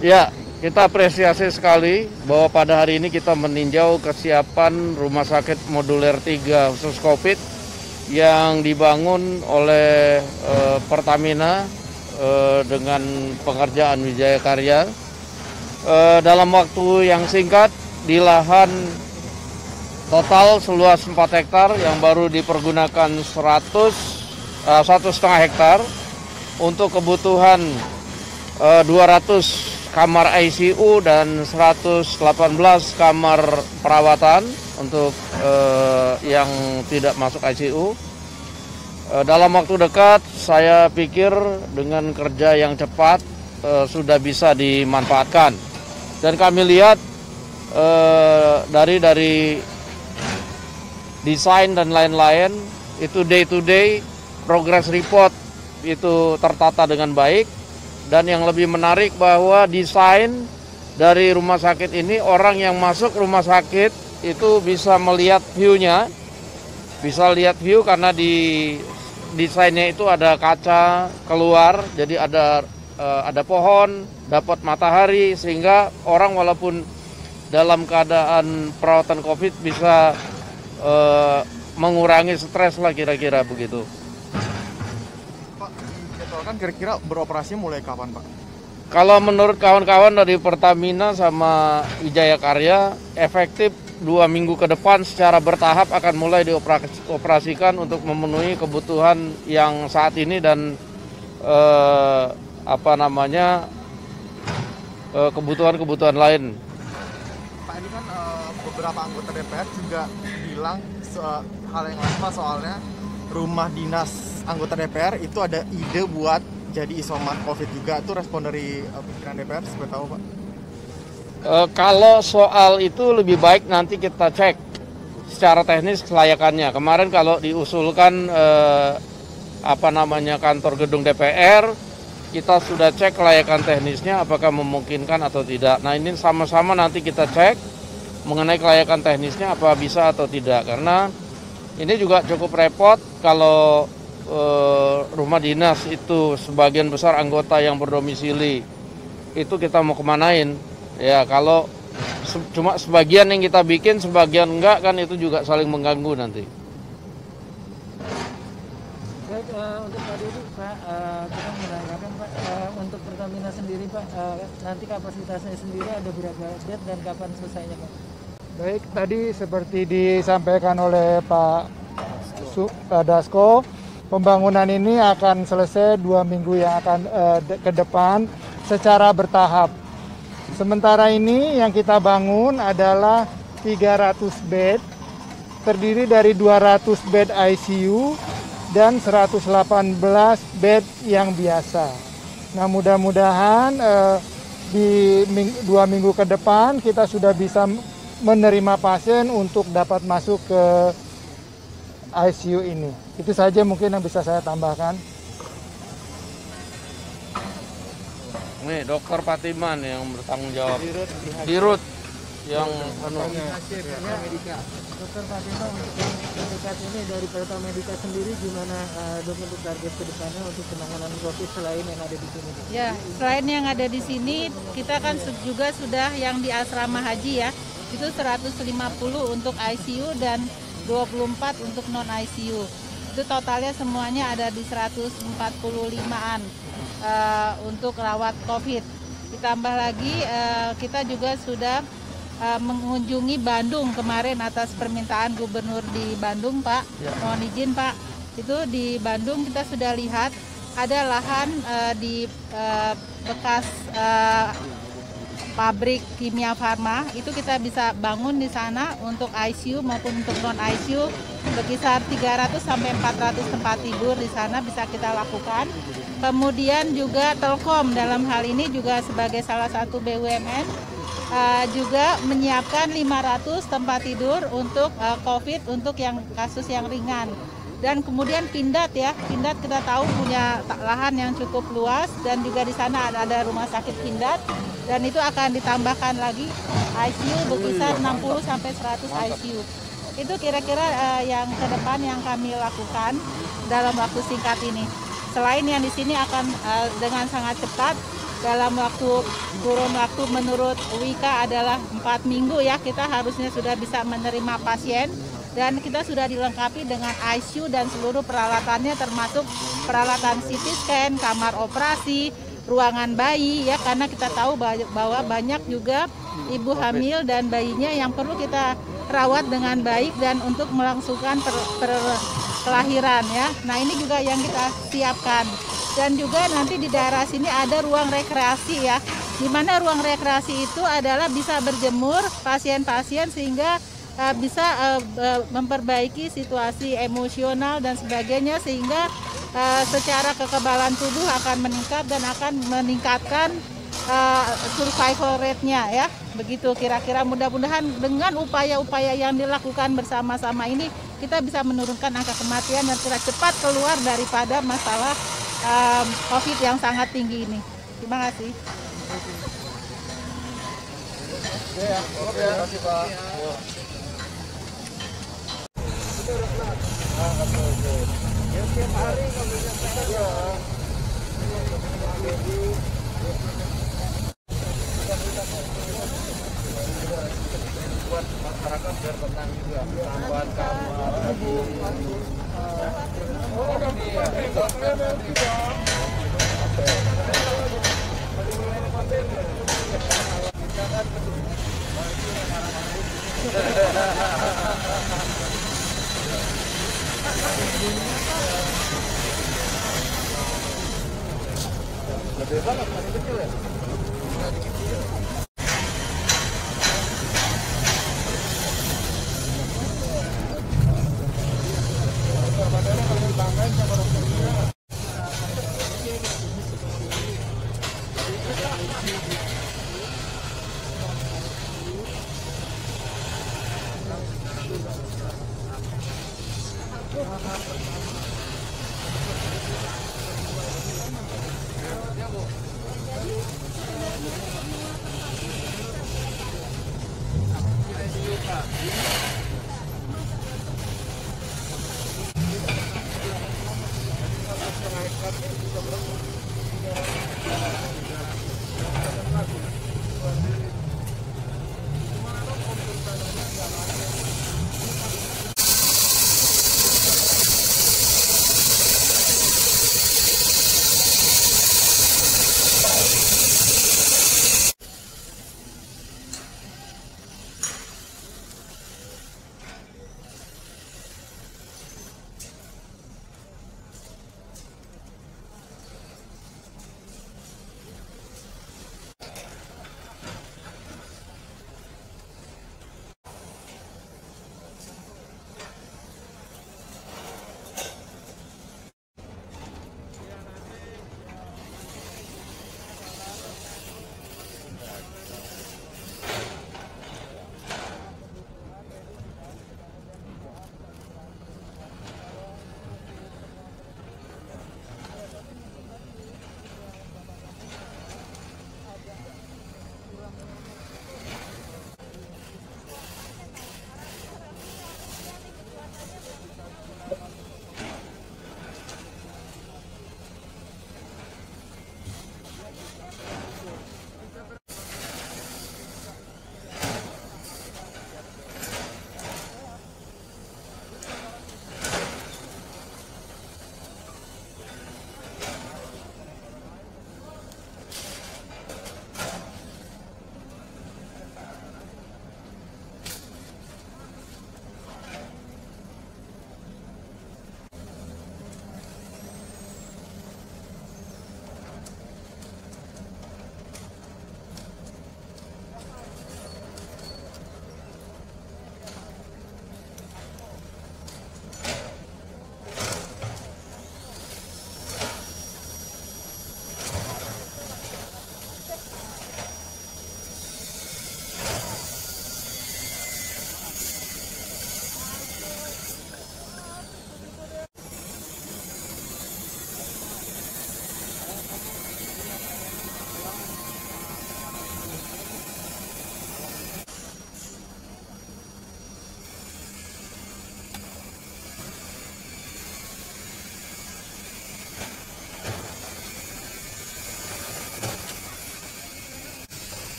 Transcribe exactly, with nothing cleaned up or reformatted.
Ya, kita apresiasi sekali bahwa pada hari ini kita meninjau kesiapan Rumah Sakit Moduler tiga khusus COVID yang dibangun oleh eh, Pertamina eh, dengan pengerjaan Wijaya Karya eh, dalam waktu yang singkat di lahan total seluas empat hektar yang baru dipergunakan seratus, eh, satu setengah hektar untuk kebutuhan eh, dua ratus kamar I C U dan seratus delapan belas kamar perawatan untuk eh, yang tidak masuk I C U. Eh, dalam waktu dekat saya pikir dengan kerja yang cepat eh, sudah bisa dimanfaatkan. Dan kami lihat eh, dari dari desain dan lain-lain itu day to day progress report itu tertata dengan baik. Dan yang lebih menarik bahwa desain dari rumah sakit ini, orang yang masuk rumah sakit itu bisa melihat view-nya, bisa lihat view karena di desainnya itu ada kaca keluar, jadi ada eh, ada pohon, dapat matahari, sehingga orang walaupun dalam keadaan perawatan COVID bisa eh, mengurangi stres lah kira-kira begitu. Kan kira-kira beroperasi mulai kapan, Pak? Kalau menurut kawan-kawan dari Pertamina sama Wijaya Karya, efektif dua minggu ke depan secara bertahap akan mulai dioperasikan untuk memenuhi kebutuhan yang saat ini dan eh, apa namanya eh, kebutuhan-kebutuhan lain. Pak, ini kan eh, beberapa anggota D P R juga bilang hal yang sama soalnya rumah dinas anggota D P R itu ada ide buat jadi isoman COVID juga. Itu respon dari uh, pimpinan D P R, supaya tahu, Pak. E, kalau soal itu lebih baik nanti kita cek secara teknis kelayakannya. Kemarin kalau diusulkan e, apa namanya kantor gedung D P R, kita sudah cek kelayakan teknisnya apakah memungkinkan atau tidak. Nah ini sama-sama nanti kita cek mengenai kelayakan teknisnya apa bisa atau tidak. Karena ini juga cukup repot kalau rumah dinas itu sebagian besar anggota yang berdomisili itu kita mau kemanain ya, kalau se cuma sebagian yang kita bikin sebagian enggak kan itu juga saling mengganggu nanti. Baik, uh, untuk Pak Dudi, Pak, uh, kita menanyakan Pak, uh, untuk Pertamina sendiri Pak, uh, nanti kapasitasnya sendiri ada berapa bed dan kapan selesainya Pak? Baik, tadi seperti disampaikan oleh Pak Su Pak Dasko, pembangunan ini akan selesai dua minggu yang akan eh, de ke depan secara bertahap. Sementara ini yang kita bangun adalah tiga ratus bed, terdiri dari dua ratus bed I C U dan seratus delapan belas bed yang biasa. Nah mudah-mudahan eh, di ming dua minggu ke depan kita sudah bisa menerima pasien untuk dapat masuk ke I C U ini. Itu saja mungkin yang bisa saya tambahkan. Nih dokter Patiman yang bertanggung jawab. Dirut yang anu. Ya, Dokter Patiman, untuk pendidikan ini dari Pertamina sendiri gimana uh, dok untuk target ke depannya untuk penanganan COVID selain yang ada di sini? Ya, selain yang ada di sini, kita kan juga sudah yang di asrama haji ya, itu seratus lima puluh untuk I C U dan dua puluh empat untuk non I C U. Itu totalnya semuanya ada di seratus empat puluh limaan uh, untuk rawat COVID. Ditambah lagi uh, kita juga sudah uh, mengunjungi Bandung kemarin atas permintaan gubernur di Bandung, Pak. Ya. Mohon izin, Pak. Itu di Bandung kita sudah lihat ada lahan uh, di uh, bekas uh, pabrik kimia farma, itu kita bisa bangun di sana untuk I C U maupun untuk non I C U berkisar tiga ratus sampai empat ratus tempat tidur di sana bisa kita lakukan. Kemudian juga Telkom dalam hal ini juga sebagai salah satu B U M N uh, juga menyiapkan lima ratus tempat tidur untuk uh, COVID untuk yang kasus yang ringan. Dan kemudian Pindad ya, Pindad kita tahu punya lahan yang cukup luas dan juga di sana ada, ada rumah sakit Pindad dan itu akan ditambahkan lagi I C U berkisar enam puluh sampai seratus I C U. Itu kira-kira uh, yang ke depan yang kami lakukan dalam waktu singkat ini. Selain yang di sini akan uh, dengan sangat cepat dalam waktu kurun waktu menurut Wika adalah empat minggu ya, kita harusnya sudah bisa menerima pasien. Dan kita sudah dilengkapi dengan I C U dan seluruh peralatannya, termasuk peralatan C T scan, kamar operasi, ruangan bayi ya, karena kita tahu bahwa banyak juga ibu hamil dan bayinya yang perlu kita rawat dengan baik dan untuk melangsungkan per, per, kelahiran ya. Nah ini juga yang kita siapkan. Dan juga nanti di daerah sini ada ruang rekreasi ya, di mana ruang rekreasi itu adalah bisa berjemur pasien-pasien sehingga Uh, bisa uh, uh, memperbaiki situasi emosional dan sebagainya, sehingga uh, secara kekebalan tubuh akan meningkat dan akan meningkatkan uh, survival rate-nya ya. Begitu kira-kira, mudah-mudahan dengan upaya-upaya yang dilakukan bersama-sama ini kita bisa menurunkan angka kematian dan kita cepat keluar daripada masalah um, COVID yang sangat tinggi ini. Terima kasih. Oke, terima kasih Pak. Buat masyarakat biar tenang juga, tambahan kamar. Gede banget, masih kecil ya? Thank you.